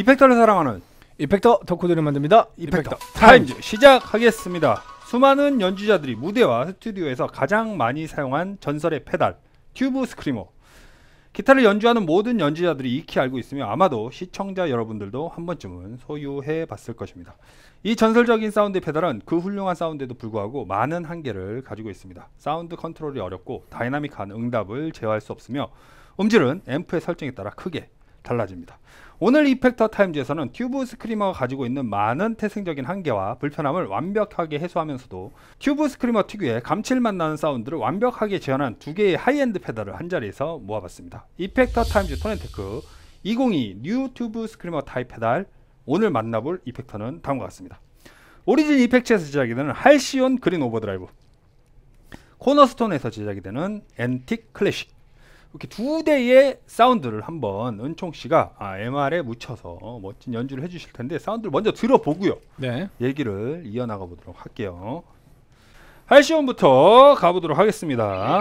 이펙터를 사랑하는 이펙터 덕후들을 만듭니다. 이펙터 타임즈 시작하겠습니다. 수많은 연주자들이 무대와 스튜디오에서 가장 많이 사용한 전설의 페달 튜브 스크리머. 기타를 연주하는 모든 연주자들이 익히 알고 있으며 아마도 시청자 여러분들도 한 번쯤은 소유해 봤을 것입니다. 이 전설적인 사운드의 페달은 그 훌륭한 사운드에도 불구하고 많은 한계를 가지고 있습니다. 사운드 컨트롤이 어렵고 다이나믹한 응답을 제어할 수 없으며 음질은 앰프의 설정에 따라 크게 달라집니다. 오늘 이펙터 타임즈에서는 튜브 스크리머가 가지고 있는 많은 태생적인 한계와 불편함을 완벽하게 해소하면서도 튜브 스크리머 특유의 감칠맛 나는 사운드를 완벽하게 재현한 두 개의 하이엔드 페달을 한자리에서 모아봤습니다. 이펙터 타임즈 톤앤테크 2022 뉴 튜브 스크리머 타입 페달. 오늘 만나볼 이펙터는 다음과 같습니다. 오리진 이펙츠에서 제작이 되는 할시온 그린 오버드라이브, 코너스톤에서 제작이 되는 앤틱 클래식, 이렇게 두 대의 사운드를 한번 은총씨가 MR에 묻혀서 멋진 연주를 해주실 텐데 사운드를 먼저 들어보고요. 네. 얘기를 이어나가 보도록 할게요. 할시온부터 가보도록 하겠습니다.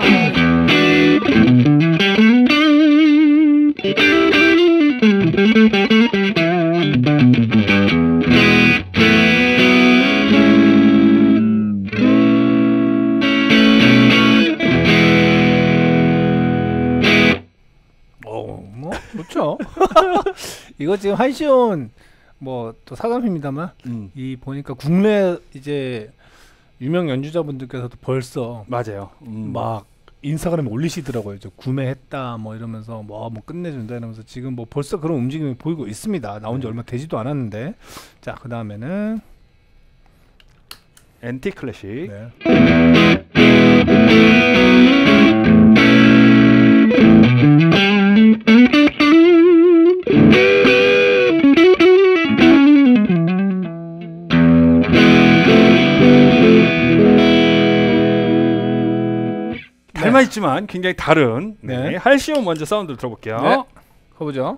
좋죠. 이거 지금 할시온 뭐 또 사담입니다만 이 보니까 국내 이제 유명 연주자분들께서도 벌써 맞아요. 막 인스타그램에 올리시더라고요. 저 구매했다 뭐 이러면서 뭐 끝내준다 이러면서 지금 뭐 벌써 그런 움직임이 보이고 있습니다. 나온 지 얼마 되지도 않았는데. 자, 그 다음에는 앤틱 클래식. 네. 닮아있지만 굉장히 다른 할시온 먼저 사운드를 들어볼게요. 네. 가보죠.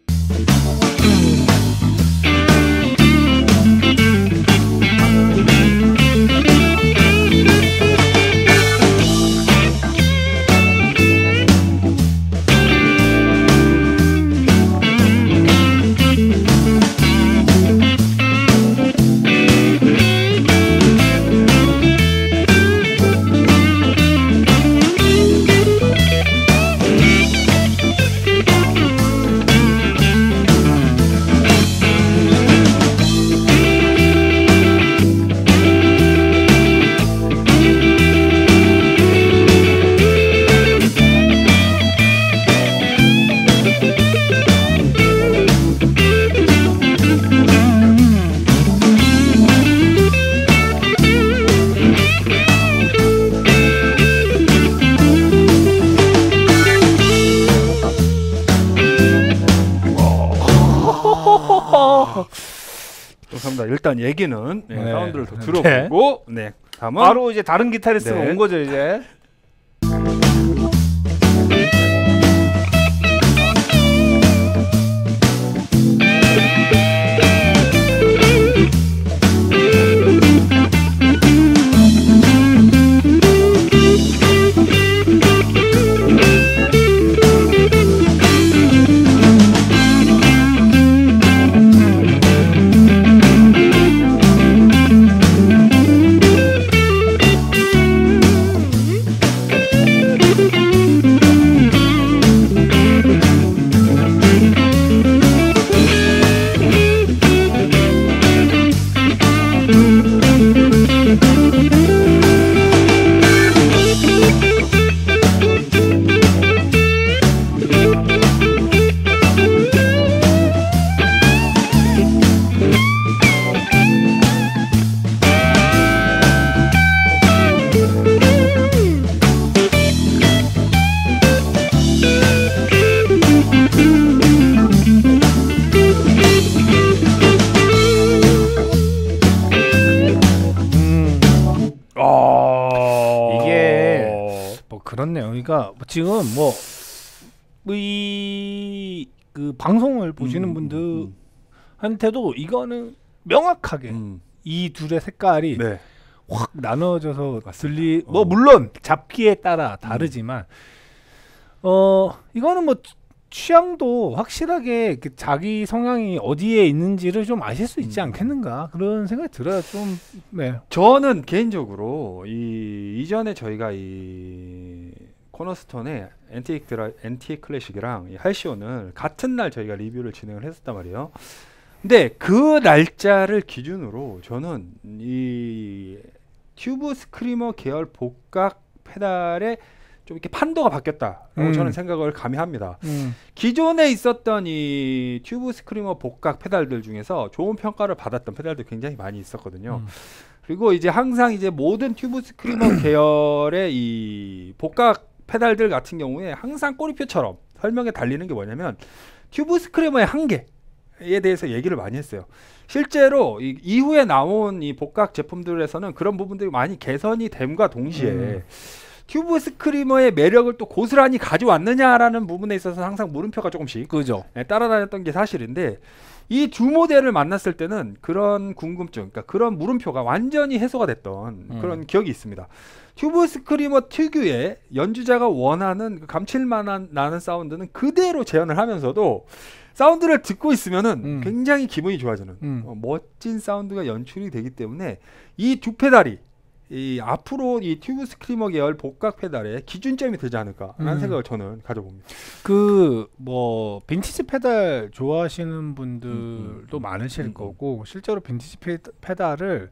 감사합니다. 일단 얘기는 사운드를 더 들어보고 다음은 바로 이제 다른 기타리스트가 온 거죠 이제. 그렇네요. 그러니까 지금 뭐 이 그 방송을 보시는 분들한테도 이거는 명확하게 이 둘의 색깔이 확 나눠져서 뭐 물론 잡기에 따라 다르지만 이거는 뭐 취향도 확실하게 그 자기 성향이 어디에 있는지를 좀 아실 수 있지 않겠는가 그런 생각이 들어요. 좀 네. 저는 개인적으로 이전에 저희가 이 코너스톤의 엔티크 클래식이랑 이 할시온을 같은 날 저희가 리뷰를 진행을 했었단 말이에요. 근데 그 날짜를 기준으로 저는 이 튜브 스크리머 계열 복각 페달의 좀 이렇게 판도가 바뀌었다라고 저는 생각을 감히 합니다. 기존에 있었던 이 튜브 스크리머 복각 페달들 중에서 좋은 평가를 받았던 페달도 굉장히 많이 있었거든요. 그리고 이제 항상 이제 모든 튜브 스크리머 계열의 이 복각 페달들 같은 경우에 항상 꼬리표처럼 설명에 달리는 게 뭐냐면 튜브 스크리머의 한계에 대해서 얘기를 많이 했어요. 실제로 이후에 나온 이 복각 제품들에서는 그런 부분들이 많이 개선이 됨과 동시에 튜브 스크리머의 매력을 또 고스란히 가져왔느냐라는 부분에 있어서 항상 물음표가 조금씩 그죠. 따라다녔던 게 사실인데 이 두 모델을 만났을 때는 그런 궁금증, 그러니까 그런 물음표가 완전히 해소가 됐던 그런 기억이 있습니다. 튜브 스크리머 특유의 연주자가 원하는 그 감칠맛 나는 사운드는 그대로 재현을 하면서도 사운드를 듣고 있으면은 굉장히 기분이 좋아지는 멋진 사운드가 연출이 되기 때문에 이 두 페달이 이 앞으로 이 튜브 스크리머 계열 복각 페달의 기준점이 되지 않을까라는 생각을 저는 가져봅니다. 그 뭐 빈티지 페달 좋아하시는 분들도 많으실 거고 실제로 빈티지 페달을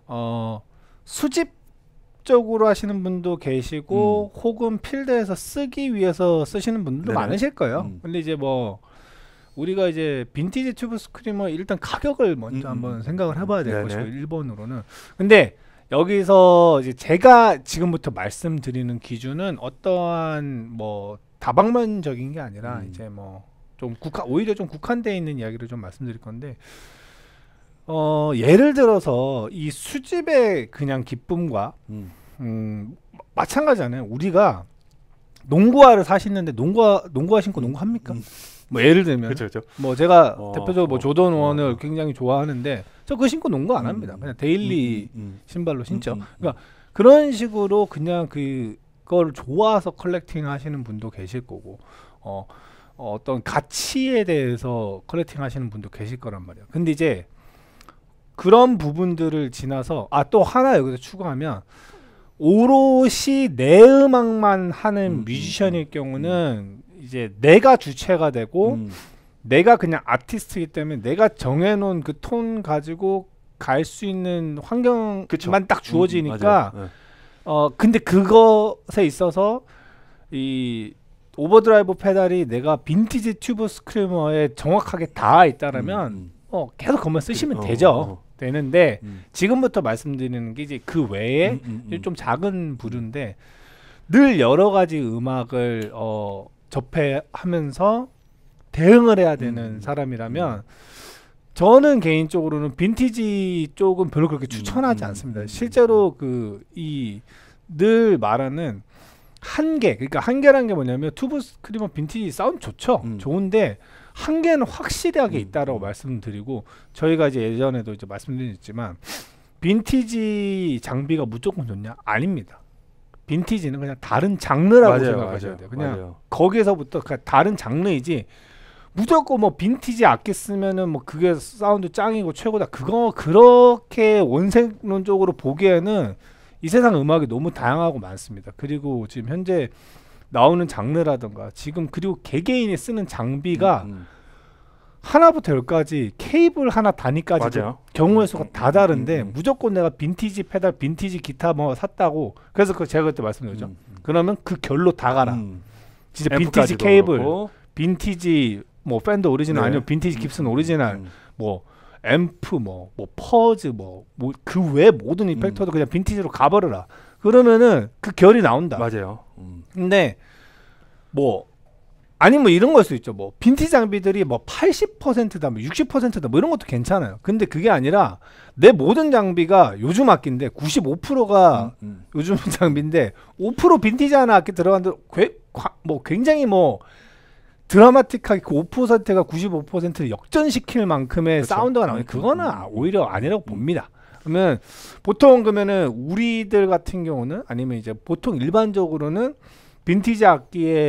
수집적으로 하시는 분도 계시고 혹은 필드에서 쓰기 위해서 쓰시는 분들도 네네. 많으실 거예요. 근데 이제 뭐 우리가 이제 빈티지 튜브 스크리머 일단 가격을 먼저 한번 생각을 해봐야 될 네네. 것이고 1번으로는 근데 여기서 이제 제가 지금부터 말씀드리는 기준은 어떠한 뭐 다방면적인 게 아니라 이제 뭐 좀 오히려 좀 국한되어 있는 이야기를 좀 말씀드릴 건데 예를 들어서 이 수집의 그냥 기쁨과 마찬가지잖아요. 우리가 농구화를 사시는데 농구화 신고 농구합니까? 뭐 예를 들면 그렇죠. 뭐 제가 대표적으로 뭐 조던 1을 굉장히 좋아하는데 저 그거 신고 농구 안 합니다. 그냥 데일리 신발로 신죠. 그러니까 그런 식으로 그냥 그걸 좋아서 컬렉팅 하시는 분도 계실 거고 어떤 가치에 대해서 컬렉팅 하시는 분도 계실 거란 말이에요. 근데 이제 그런 부분들을 지나서 또 하나 여기서 추가하면 오롯이 내 음악만 하는 뮤지션일 경우는 이제 내가 주체가 되고 내가 그냥 아티스트이기 때문에 내가 정해놓은 그 톤 가지고 갈 수 있는 환경만 그쵸. 딱 주어지니까 근데 그것에 있어서 이 오버드라이브 페달이 내가 빈티지 튜브 스크리머에 정확하게 닿아 있다라면 계속 그것만 쓰시면 되죠. 되는데 지금부터 말씀드리는 게 이제 그 외에 좀 작은 부류인데 늘 여러 가지 음악을 접해하면서 대응을 해야 되는 사람이라면 저는 개인적으로는 빈티지 쪽은 별로 그렇게 추천하지 않습니다. 실제로 늘 말하는 한계, 그러니까 한계라는 게 뭐냐면 튜브 스크리머 빈티지 사운드 좋죠. 좋은데 한계는 확실하게 있다라고 말씀드리고 저희가 이제 예전에도 이제 말씀드렸지만 빈티지 장비가 무조건 좋냐? 아닙니다. 빈티지는 그냥 다른 장르라고 생각하셔야 돼요. 그냥 거기에서부터 그냥 다른 장르이지 무조건 뭐 빈티지 악기 쓰면은 뭐 그게 사운드 짱이고 최고다. 그거 그렇게 원색론적으로 보기에는 이 세상 음악이 너무 다양하고 많습니다. 그리고 지금 현재 나오는 장르라든가 지금 그리고 개개인이 쓰는 장비가 하나부터 열까지 케이블 하나 단위까지 경우의 수가 다 다른데 무조건 내가 빈티지 페달, 빈티지 기타 뭐 샀다고 그래서 제가 그때 말씀드렸죠. 그러면 그 결로 다 가라. 진짜 빈티지 케이블, 그렇고. 빈티지 뭐 팬더 오리지널 아니면 빈티지 깁슨 오리지널 뭐 앰프 뭐 퍼즈 뭐 그 외 모든 이펙터도 그냥 빈티지로 가버려라. 그러면은 그 결이 나온다. 맞아요. 근데 뭐 아니면 뭐 이런 걸 수 있죠. 뭐 빈티지 장비들이 뭐 80%다, 뭐 60%다, 뭐 이런 것도 괜찮아요. 근데 그게 아니라 내 모든 장비가 요즘 악기인데 95%가 요즘 장비인데 5% 빈티지 하나 악기 들어간데 뭐 굉장히 뭐 드라마틱하게 그 5%가 95%를 역전시킬 만큼의 그렇죠. 사운드가 나오니 그거는 오히려 아니라고 봅니다. 그러면 보통 그러면은 우리들 같은 경우는 아니면 이제 보통 일반적으로는 빈티지 악기의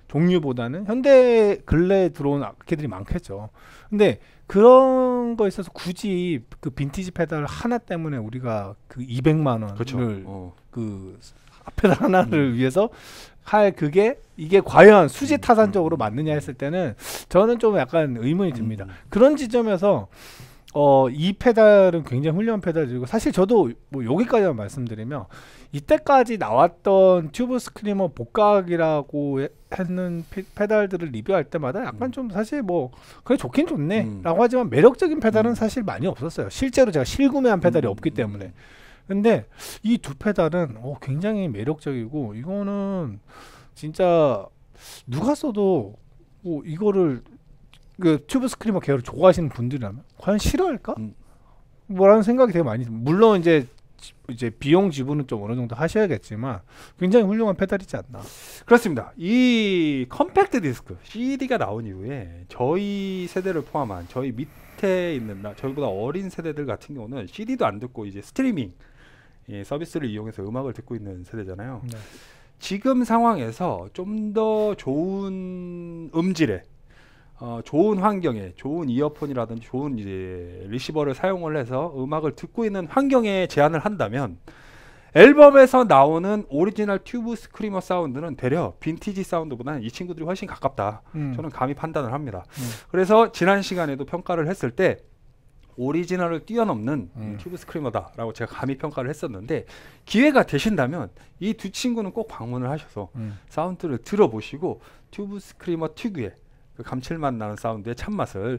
종류보다는 현대 근래에 들어온 악기들이 많겠죠. 근데 그런 거에 있어서 굳이 그 빈티지 페달 하나 때문에 우리가 그 200만 원을 그렇죠. 그 페달 하나를 위해서 할 그게 이게 과연 수지 타산적으로 맞느냐 했을 때는 저는 좀 약간 의문이 듭니다. 그런 지점에서 이 페달은 굉장히 훌륭한 페달이고 사실 저도 뭐 여기까지만 말씀드리면 이때까지 나왔던 튜브 스크리머 복각이라고 했는 페달들을 리뷰할 때마다 약간 좀 사실 뭐 그래 좋긴 좋네 라고 하지만 매력적인 페달은 사실 많이 없었어요. 실제로 제가 실구매한 페달이 없기 때문에. 근데 이 두 페달은 굉장히 매력적이고 이거는 진짜 누가 써도 이거를 그 튜브 스크리머 계열을 좋아하시는 분들이라면 과연 싫어할까? 뭐라는 생각이 되게 많이 듭니다. 물론 이제 비용 지분은 좀 어느 정도 하셔야겠지만 굉장히 훌륭한 페달이지 않나. 그렇습니다. 이 컴팩트 디스크 CD가 나온 이후에 저희 세대를 포함한 저희 밑에 있는 저희보다 어린 세대들 같은 경우는 CD도 안 듣고 이제 스트리밍 서비스를 이용해서 음악을 듣고 있는 세대잖아요. 네. 지금 상황에서 좀 더 좋은 음질에 좋은 환경에 좋은 이어폰이라든지 좋은 이제 리시버를 사용을 해서 음악을 듣고 있는 환경에 제한을 한다면 앨범에서 나오는 오리지널 튜브 스크리머 사운드는 되려 빈티지 사운드보다는 이 친구들이 훨씬 가깝다. 저는 감히 판단을 합니다. 그래서 지난 시간에도 평가를 했을 때 오리지널을 뛰어넘는 튜브 스크리머다라고 제가 감히 평가를 했었는데 기회가 되신다면 이 두 친구는 꼭 방문을 하셔서 사운드를 들어보시고 튜브 스크리머 특유의 그 감칠맛 나는 사운드의 참맛을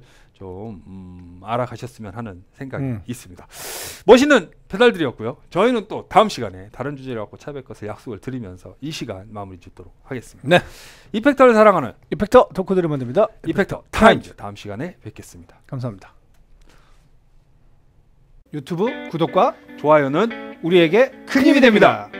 좀 알아가셨으면 하는 생각이 있습니다. 멋있는 페달들이었고요. 저희는 또 다음 시간에 다른 주제를 갖고 찾아뵐 것을 약속을 드리면서 이 시간 마무리 짓도록 하겠습니다. 네. 이펙터를 사랑하는 이펙터 덕후들을 만듭니다. 이펙터 타임즈 다음 시간에 뵙겠습니다. 감사합니다. 유튜브 구독과 좋아요는 우리에게 큰 힘이 됩니다.